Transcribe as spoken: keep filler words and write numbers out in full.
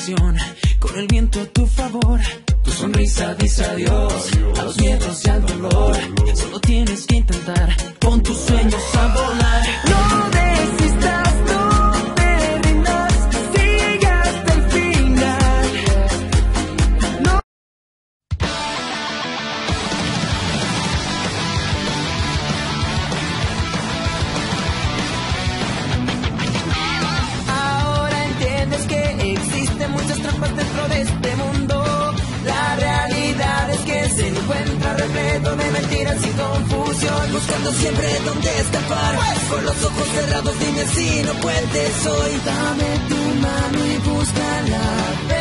dirección, con el viento a tu favor. Tu sonrisa dice adiós a los miedos y al dolor. Solo tienes que intentar, pon tus sueños a volar. No desistas, no te rindas, sigue hasta el final. No. Ahora entiendes que existen muchas trampas dentro de este mundo. La realidad es que se encuentra repleto de mentiras y confusión, buscando siempre dónde escapar. Con los ojos cerrados dime si no puedes hoy. Dame tu mano y búscala.